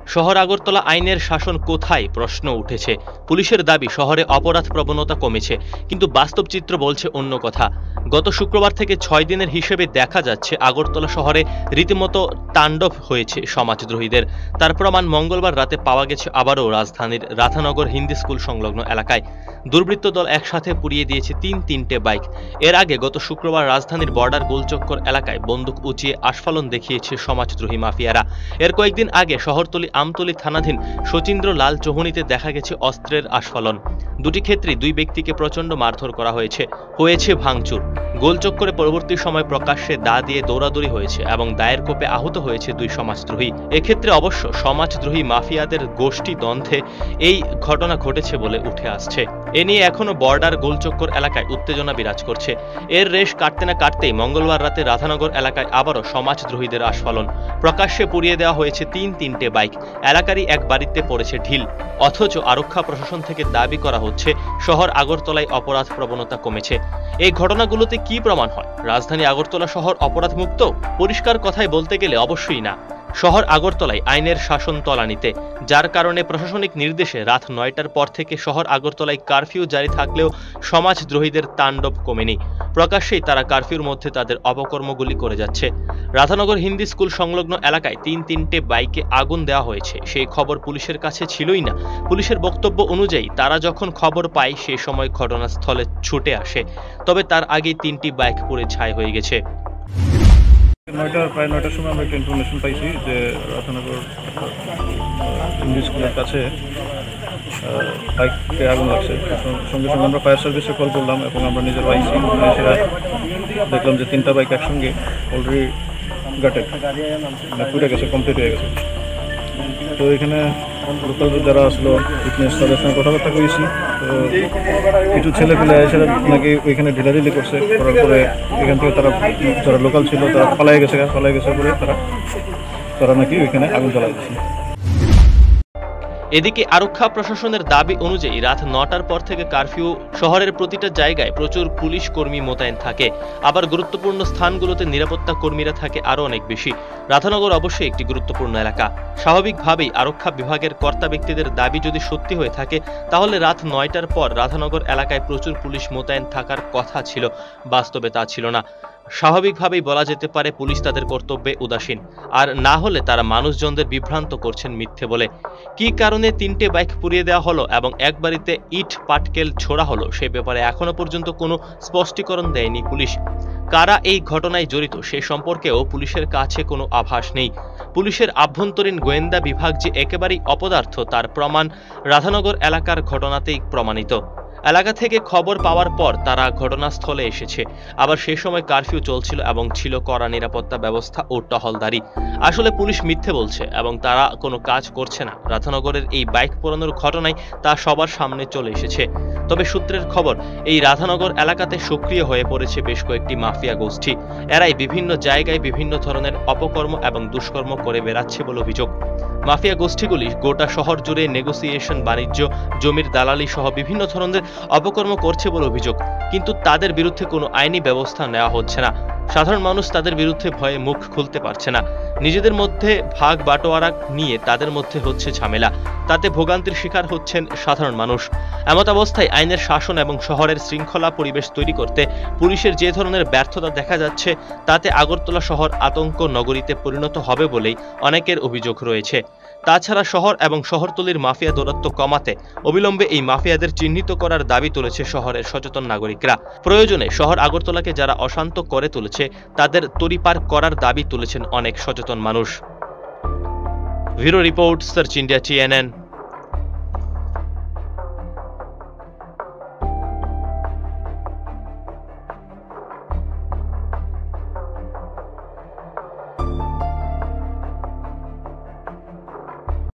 শহর আগরতলা আইনের শাসন কোথায় প্রশ্ন উঠেছে। পুলিশের দাবি শহরে অপরাধ প্রবণতা কমেছে, কিন্তু বাস্তব চিত্র বলছে অন্য কথা। গত শুক্রবার থেকে 6 দিনের হিসেবে দেখা যাচ্ছে আগরতলা শহরে রীতিমতো তাণ্ডব হয়েছে সমাজদ্রোহীদের। তার প্রমাণ মঙ্গলবার রাতে পাওয়া গেছে আবারও রাজধানীর রাধানগর হিন্দি স্কুল সংলগ্ন এলাকায়। দুর্বৃত্ত দল একসাথে পুড়িয়ে দিয়েছে তিনটে বাইক। এর আগে গত শুক্রবার রাজধানীর বর্ডার গোলচক্কর এলাকায় বন্দুক উঁচিয়ে আস্ফালন দেখিয়েছে সমাজদ্রোহী মাফিয়ারা। এর কয়েকদিন আগে শহরতলি আমতলী থানাধীন শচীন্দ্র লাল চৌহুনিতে দেখা গেছে অস্ত্রের আস্ফালন। দুটি ক্ষেত্রে দুই ব্যক্তিকে প্রচণ্ড মারধর করা হয়েছে ভাঙচুর। গোলচক্করে পরবর্তী সময় প্রকাশ্যে দা দিয়ে দৌড়াদৌড়ি হয়েছে এবং দায়ের কোপে আহত হয়েছে দুই সমাজদ্রোহী। এক্ষেত্রে অবশ্য সমাজদ্রোহী মাফিয়াদের গোষ্ঠী দ্বন্দ্বে এই ঘটনা ঘটেছে বলে উঠে আসছে। এ নিয়ে এখনো বর্ডার গোলচক্কর এলাকায় উত্তেজনা বিরাজ করছে। এর রেশ কাটতে না কাটতেই মঙ্গলবার রাতে রাধানগর এলাকায় আবারও সমাজদ্রোহীদের আস্ফালন। প্রকাশ্যে পুড়িয়ে দেওয়া হয়েছে তিনটে বাইক। এলাকারই এক বাড়িতে পড়েছে ঢিল। অথচ আরক্ষা প্রশাসন থেকে দাবি করা হচ্ছে শহর আগরতলায় অপরাধ প্রবণতা কমেছে। এই ঘটনাগুলোতে কি প্রমাণ হয় রাজধানী আগরতলা শহর অপরাধ মুক্ত? পরিষ্কার কথায় বলতে গেলে অবশ্যই না। শহর আগরতলায় আইনের শাসন তলানিতে, যার কারণে প্রশাসনিক নির্দেশে রাত 9টার পর থেকে শহর আগরতলায় কারফিউ জারি থাকলেও সমাজদ্রোহীদের তাণ্ডব কমেনি। প্রকাশ্যেই তারা কারফিউর মধ্যে তাদের অপকর্মগুলি করে যাচ্ছে। রাধানগর হিন্দি স্কুল সংলগ্ন এলাকায় তিনটে বাইকে আগুন দেওয়া হয়েছে, সেই খবর পুলিশের কাছে ছিলই না। পুলিশের বক্তব্য অনুযায়ী তারা যখন খবর পায় সেই সময় ঘটনাস্থলে ছুটে আসে, তবে তার আগেই 3টি বাইক পুড়ে ছাই হয়ে গেছে। প্রায় 9টার সময় আমরা একটা ইনফরমেশন পাইছি যে রাধানগর হিন্দি স্কুলের কাছে বাইকে আগুন লাগছে। সঙ্গে সঙ্গে আমরা ফায়ার সার্ভিসে কল করলাম এবং আমরা নিজের বাইক সেটা দেখলাম যে 3টা বাইক একসঙ্গে অলরেডি গাটেড, মানে পুড়ে গেছে, কমপ্লিট হয়ে গেছে। তো এখানে লোকাল যারা আসলো ফিটনেস, তাদের সঙ্গে কথাবার্তা করেছি। তো কিছু ছেলে পেলে এসে নাকি ওইখানে ঢিলাঢিলি করছে, করার পরে এখান থেকে তারা যারা লোকাল ছিল তারা পালাই গেছে পরে তারা নাকি ওইখানে আগুন জ্বালা দিচ্ছে। এদিকে আরক্ষা প্রশাসনের দাবি অনুযায়ী রাত 9টার পর থেকে কারফিউ। শহরের প্রতিটা জায়গায় প্রচুর পুলিশ কর্মী মোতায়েন থাকে, আবার গুরুত্বপূর্ণ স্থানগুলোতে নিরাপত্তা কর্মীরা থাকে আরও অনেক বেশি। রাধানগর অবশ্যই একটি গুরুত্বপূর্ণ এলাকা। স্বাভাবিকভাবেই আরক্ষা বিভাগের কর্তা ব্যক্তিদের দাবি যদি সত্যি হয়ে থাকে, তাহলে রাত 9টার পর রাধানগর এলাকায় প্রচুর পুলিশ মোতায়েন থাকার কথা ছিল। বাস্তবে তা ছিল না। স্বাভাবিকভাবেই বলা যেতে পারে পুলিশ তাদের কর্তব্যে উদাসীন, আর না হলে তারা মানুষজনদের বিভ্রান্ত করছেন মিথ্যে বলে। কি কারণে 3টে বাইক পুড়িয়ে দেওয়া হলো এবং এক বাড়িতে ইট পাটকেল ছোড়া হলো, সে ব্যাপারে এখনো পর্যন্ত কোনো স্পষ্টীকরণ দেয়নি পুলিশ। কারা এই ঘটনায় জড়িত সে সম্পর্কেও পুলিশের কাছে কোনো আভাস নেই। পুলিশের আভ্যন্তরীণ গোয়েন্দা বিভাগ যে একেবারেই অপদার্থ তার প্রমাণ রাধানগর এলাকার ঘটনাতেই প্রমাণিত। এলাকা থেকে খবর পাওয়ার পর তারা ঘটনাস্থলে এসেছে, আবার সেই সময় কারফিউ চলছিল এবং ছিল কড়া নিরাপত্তা ব্যবস্থা ও টহলদারি। আসলে পুলিশ মিথ্যে বলছে এবং তারা কোনো কাজ করছে না। রাধানগরের এই বাইক পোড়ানোর ঘটনায় তা সবার সামনে চলে এসেছে। তবে সূত্রের খবর, এই রাধানগর এলাকাতে সক্রিয় হয়ে পড়েছে বেশ কয়েকটি মাফিয়া গোষ্ঠী। এরাই বিভিন্ন জায়গায় বিভিন্ন ধরনের অপকর্ম এবং দুষ্কর্ম করে বেড়াচ্ছে বলে অভিযোগ। মাফিয়া গোষ্ঠীগুলি গোটা শহর জুড়ে নেগোসিয়েশন, বাণিজ্য, জমির দালালি সহ বিভিন্ন ধরনের অপকর্ম করছে বলে অভিযোগ, কিন্তু তাদের বিরুদ্ধে কোনো আইনি ব্যবস্থা নেওয়া হচ্ছে না। সাধারণ মানুষ তাদের বিরুদ্ধে ভয়ে মুখ খুলতে পারছে না। নিজেদের মধ্যে ভাগ বাটোয়ারা নিয়ে তাদের মধ্যে হচ্ছে ঝামেলা, তাতে ভোগান্তির শিকার হচ্ছেন সাধারণ মানুষ। এমত অবস্থায় আইনের শাসন এবং শহরের শৃঙ্খলা পরিবেশ তৈরি করতে পুলিশের যে ধরনের ব্যর্থতা দেখা যাচ্ছে, তাতে আগরতলা শহর আতঙ্ক নগরীতে পরিণত হবে বলেই অনেকের অভিযোগ রয়েছে। তাছাড়া শহর এবং শহরতলির মাফিয়া দৌরাত্ম্য কমাতে অবিলম্বে এই মাফিয়াদের চিহ্নিত করার দাবি তুলেছে শহরের সচেতন নাগরিকরা। প্রয়োজনে শহর আগরতলাকে যারা অশান্ত করে তুলেছে তাদের তড়িপার করার দাবি তুলেছেন অনেক সচেতন মানুষ। Bureau report, search India, TNN।